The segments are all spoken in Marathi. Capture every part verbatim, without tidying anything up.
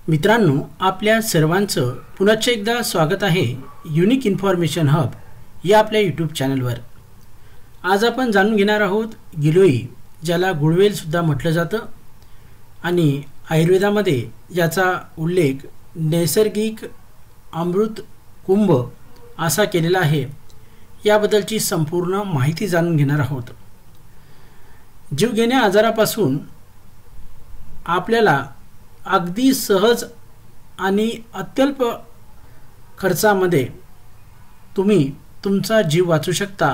मित्रांनो, आपल्या सर्वांचं पुन्हा एकदा स्वागत आहे युनिक इन्फॉर्मेशन हब या आपल्या यूट्यूब चॅनलवर। आज आपण जाणून घेणार आहोत गिलोई, ज्याला गुळवेल सुद्धा म्हटलं जातं आणि आयुर्वेदामध्ये याचा उल्लेख नैसर्गिक अमृत कुंभ असा केलेला आहे। याबद्दलची संपूर्ण माहिती जाणून घेणार आहोत। जीवघेण्या आजारापासून आपल्याला अगदी सहज आणि अत्यल्प खर्चामध्ये तुम्ही तुमचा जीव वाचू शकता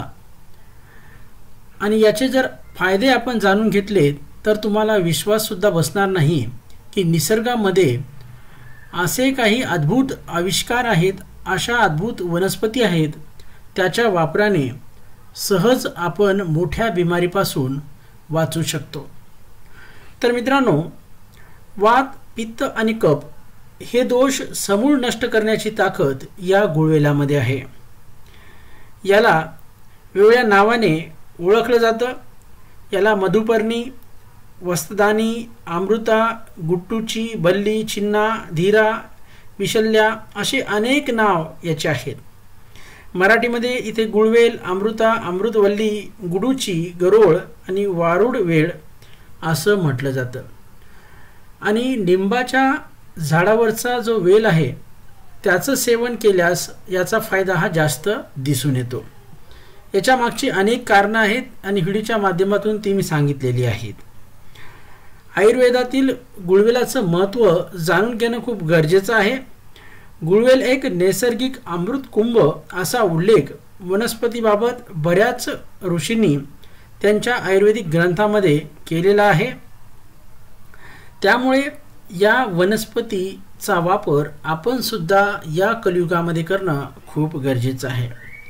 आणि याचे जर फायदे आपण जाणून घेतले तर तुम्हाला विश्वास सुद्धा बसणार नाही की निसर्गामध्ये असे काही अद्भुत आविष्कार आहेत, अशा अद्भुत वनस्पती आहेत, त्याच्या वापराने सहज आपण मोठ्या बिमारीपासून वाचू शकतो। तर मित्रांनो, वात, पित्त आणि कफ हे दोष समूळ नष्ट करण्याची ताकद या गुळवेलामध्ये आहे। याला वेगळ्या नावाने ओळखलं जातं। याला मधुपर्णी, वस्तदानी, अमृता, गुट्टूची, बल्ली, चिन्ना, धीरा, विशल्या असे अनेक नाव याचे आहेत। मराठीमध्ये इथे गुळवेल, अमृता, अमृतवल्ली, गुडूची, गरोळ आणि वारुड वेळ असं म्हटलं जातं। आणि लिंबाच्या झाडावरचा जो वेल आहे त्याचं सेवन केल्यास याचा फायदा हा जास्त दिसून येतो। याच्या मागची अनेक कारणं आहेत आणि व्हिडिओच्या माध्यमातून ती मी सांगितलेली आहेत। आयुर्वेदातील गुळवेलाचं महत्त्व जाणून घेणं खूप गरजेचं आहे। गुळवेल एक नैसर्गिक अमृत कुंभ असा उल्लेख वनस्पतीबाबत बऱ्याच ऋषींनी त्यांच्या आयुर्वेदिक ग्रंथामध्ये केलेला आहे। त्यामुळे या वनस्पतीचा वापर आपण सुद्धा या कलियुगामध्ये करणं खूप गरजेचं आहे।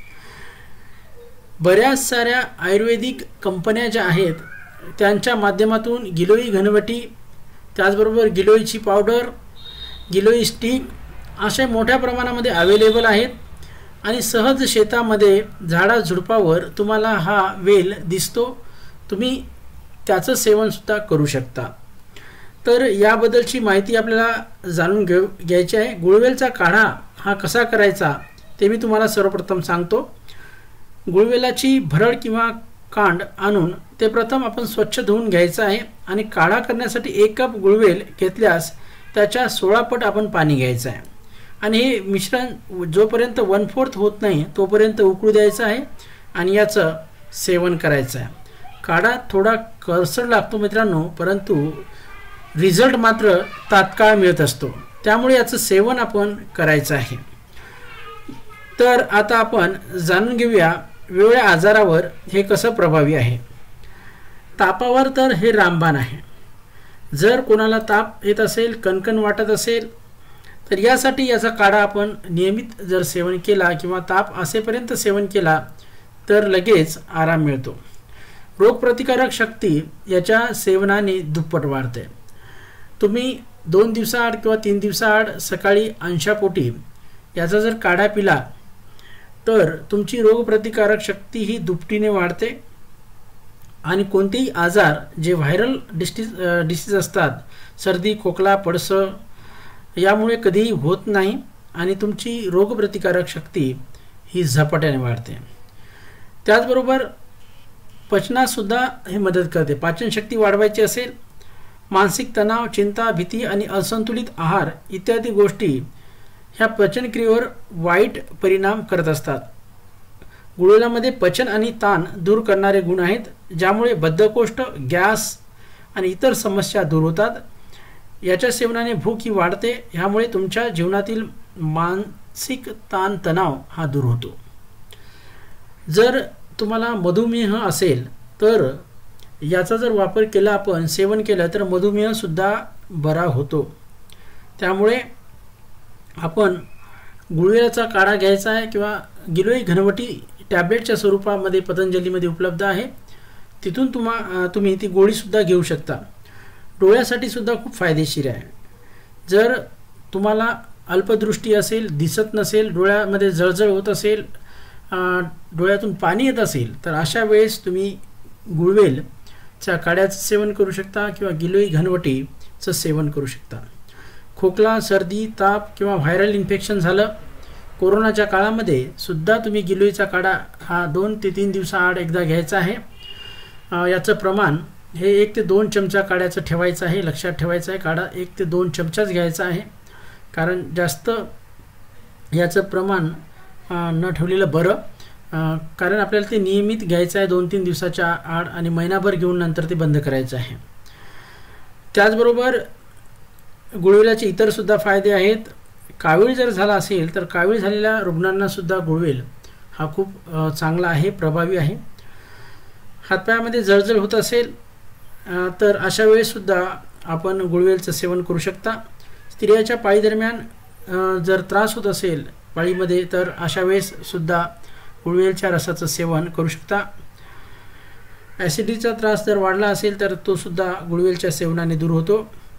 बऱ्याच साऱ्या आयुर्वेदिक कंपन्या ज्या आहेत त्यांच्या माध्यमातून गिलोई घनवटी, त्याचबरोबर गिलोईची पावडर, गिलोई स्टिक असे मोठ्या प्रमाणामध्ये अवेलेबल आहेत आणि सहज शेतामध्ये झाडाझुडपावर तुम्हाला हा वेल दिसतो। तुम्ही त्याचं सेवन सुद्धा करू शकता। तर याबद्दलची माहिती आपल्याला जाणून घेऊ घ्यायची आहे। गुळवेलचा काढा हा कसा करायचा ते मी तुम्हाला सर्वप्रथम सांगतो। गुळवेलाची भरड किंवा कांड आणून ते प्रथम आपण स्वच्छ धुवून घ्यायचं आहे आणि काढा करण्यासाठी एक कप गुळवेल घेतल्यास त्याच्या सोळा पट आपण पाणी घ्यायचं आहे आणि हे मिश्रण जोपर्यंत वन फोर्थ होत नाही तोपर्यंत उकळू द्यायचं आहे आणि याचं सेवन करायचं आहे। काढा थोडा करसड लागतो मित्रांनो, परंतु रिझल्ट मात्र तात्काळ मिळत असतो। त्यामुळे याचं सेवन आपण करायचं आहे। तर आता आपण जाणून घेऊया वेगवेगळ्या आजारावर हे कसं प्रभावी आहे। तापावर तर हे रामबाण आहे। जर कोणाला ताप येत असेल, कणकण वाटत असेल तर यासाठी याचा काढा आपण नियमित जर सेवन केला किंवा ताप असेपर्यंत सेवन केला तर लगेच आराम मिळतो। रोगप्रतिकारक शक्ती याच्या सेवनाने दुप्पट वाढते। तुम्ही दोन दिवसाआड किंवा तीन दिवसाआड सकाळी अंशापोटी याचा जर काढा पिला तर तुमची रोगप्रतिकारक शक्ती ही दुपटीने वाढते आणि कोणतेही आजार जे व्हायरल डिसीज डिसीज असतात, सर्दी, खोकला, पडसं यामुळे कधीही होत नाही आणि तुमची रोगप्रतिकारक शक्ती ही झपाट्याने वाढते। त्याचबरोबर पचनासुद्धा हे मदत करते। पाचनशक्ती वाढवायची असेल, मानसिक तणाव, चिंता, भीती आणि असंतुलित आहार इत्यादी गोष्टी ह्या पचनक्रियेवर वाईट परिणाम करत असतात। गुळवेलामध्ये पचन आणि ताण दूर करणारे गुण आहेत, ज्यामुळे बद्धकोष्ठ, गॅस आणि इतर समस्या दूर होतात। याच्या सेवनाने भूक ही वाढते, ह्यामुळे तुमच्या जीवनातील मानसिक ताण तणाव हा दूर होतो। जर तुम्हाला मधुमेह असेल तर याचा जर वापर केला, आपण सेवन केलं तर मधुमेह सुद्धा बरा होतो। त्यामुळे आपण गुळवेलाचा काढा घ्यायचा आहे किंवा गिलोई घनवटी टॅब्लेटच्या स्वरूपामध्ये पतंजलीमध्ये उपलब्ध आहे, तिथून तुम्हा तुम्ही ती गोळीसुद्धा घेऊ शकता। डोळ्यासाठी सुद्धा खूप फायदेशीर आहे। जर तुम्हाला अल्पदृष्टी असेल, दिसत नसेल, डोळ्यामध्ये जळजळ होत असेल, डोळ्यातून पाणी येत असेल तर अशा वेळेस तुम्ही गुळवेल च्या काड्याचं सेवन करू शकता किंवा गिलोई घनवटीचं सेवन करू शकता। खोकला, सर्दी, ताप किंवा व्हायरल इन्फेक्शन झालं, कोरोनाच्या काळामध्ये सुद्धा तुम्ही गिलोईचा काढा हा दोन ते तीन दिवसाआड एकदा घ्यायचा आहे. याचं प्रमाण हे एक ते दोन चमचा काढ्याचं ठेवायचं आहे. लक्षात ठेवायचं आहे, काढा एक ते दोन चमचाच घ्यायचा आहे, कारण जास्त याचं प्रमाण न ठेवलेलं बरं. कारण आपल्याला ते नियमित घ्यायचं आहे दोन तीन दिवसाच्या आड आणि महिनाभर घेऊन नंतर ते बंद करायचं आहे. त्याचबरोबर गुळवेलाचे इतरसुद्धा फायदे आहेत. कावीळ जर झाला असेल तर कावीळ झालेल्या रुग्णांनासुद्धा गुळवेल हा खूप चांगला आहे, प्रभावी आहे. हातपायामध्ये जळजळ होत असेल तर अशा वेळेससुद्धा आपण गुळवेलचं सेवन करू शकता. स्त्रियाच्या पाळीदरम्यान जर त्रास होत असेल पाळीमध्ये तर अशा वेळेससुद्धा गुळवेलच्या रसाचं सेवन करू शकता. ॲसिडिटीचा त्रास जर वाढला असेल तर तो सुद्धा गुळवेलच्या सेवनाने दूर होतो.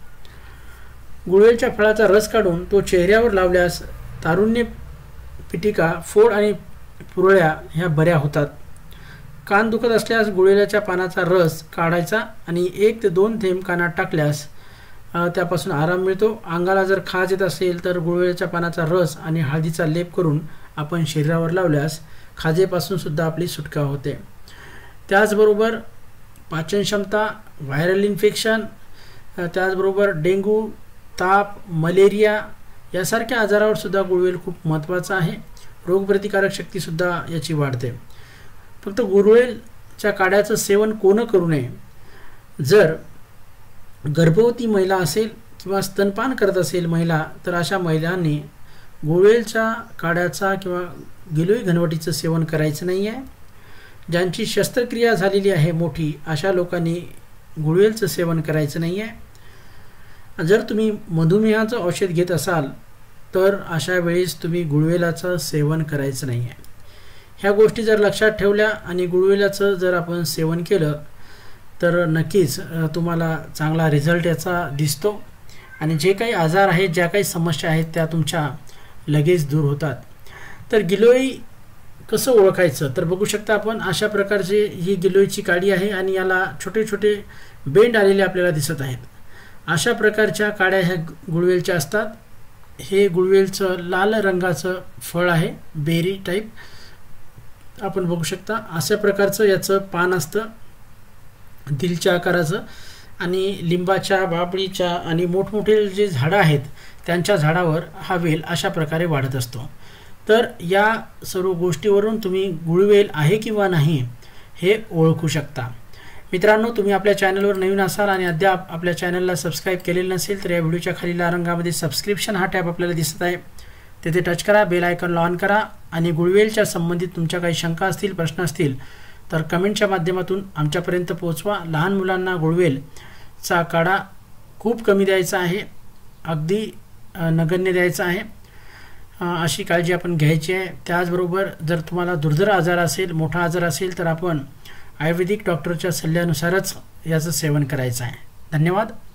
गुळवेलच्या फळाचा रस काढून तो चेहऱ्यावर लावल्यास तारुण्य, पिटिका, फोड आणि पुरळ्या ह्या बऱ्या होतात. कान दुखत असल्यास गुळवेलाच्या पानाचा रस काढायचा आणि एक ते दोन थेंब कानात टाकल्यास त्यापासून आराम मिळतो. अंगाला जर खाज येत असेल तर गुळवेलाच्या पानाचा रस आणि हळदीचा लेप करून आपण शरीरावर लावल्यास खाजेपासून सुद्धा आपली सुटका होते. त्याचबरोबर पाचनक्षमता, व्हायरल इन्फेक्शन, त्याचबरोबर डेंग्यू, ताप, मलेरिया यासारख्या आजारावर सुद्धा गुळवेल खूप महत्त्वाचा आहे. रोगप्रतिकारक शक्तीसुद्धा याची वाढते. फक्त गुळवेलच्या काढ्याचं सेवन कोण करू नये? जर गर्भवती महिला असेल किंवा स्तनपान करत असेल महिला तर अशा महिलांनी गुळवेलच्या काढ्याचा किंवा गिलोई घनवटीचं सेवन करायचं नाही आहे. ज्यांची शस्त्रक्रिया झालेली आहे मोठी अशा लोकांनी गुळवेलचं सेवन करायचं नाही आहे. जर तुम्ही मधुमेहाचं औषध घेत असाल तर अशा वेळेस तुम्ही गुळवेलाचं सेवन करायचं नाही आहे. ह्या गोष्टी जर लक्षात ठेवल्या आणि गुळवेलाचं जर आपण सेवन केलं तर नक्कीच तुम्हाला चांगला रिझल्ट याचा दिसतो आणि जे काही आजार आहेत, ज्या काही समस्या आहेत त्या तुमच्या लगेच दूर होतात. तर गिलोई कसं ओळखायचं तर बघू शकता आपण अशा प्रकारची ही गिलोईची काडी आहे आणि याला छोटे छोटे बेंड आलेले आपल्याला दिसत आहेत. अशा प्रकारच्या काड्या ह्या गुळवेलच्या असतात. हे गुळवेलचं लाल रंगाचं फळ आहे, बेरी टाईप आपण बघू शकता. अशा प्रकारचं याचं पान असतं दिलच्या आकाराचं आणि लिंबाच्या, बाबळीच्या आणि मोठमोठे जे झाडं आहेत त्यांच्या झाडावर हा वेल अशा प्रकारे वाढत असतो. तर या सर्व गोष्टीवरून तुम्ही गुळवेल आहे किंवा नाही हे ओळखू शकता. मित्रांनो, तुम्ही आपल्या चॅनलवर नवीन असाल आणि अद्याप आपल्या चॅनलला सबस्क्राईब केलेलं नसेल तर या व्हिडिओच्या खाली लाल रंगामध्ये सबस्क्रिप्शन हा टॅब आपल्याला दिसत आहे, तेथे टच करा, बेल आयकॉनला ऑन करा आणि गुळवेलच्या संबंधित तुमच्या काही शंका असतील, प्रश्न असतील तर कमेंटच्या माध्यमातून आमच्यापर्यंत पोहोचवा. लहान मुलांना गुळवेलचा काढा खूप कमी द्यायचा आहे, अगदी नगण्य द्यायचा आहे, अशी काळजी आपण घ्यायची आहे. त्याचबरोबर जर तुम्हाला दुर्धर आजार असेल, मोठा आजार असेल तर आपण आयुर्वेदिक डॉक्टरच्या सल्ल्यानुसारच याचं सेवन करायचं आहे. धन्यवाद.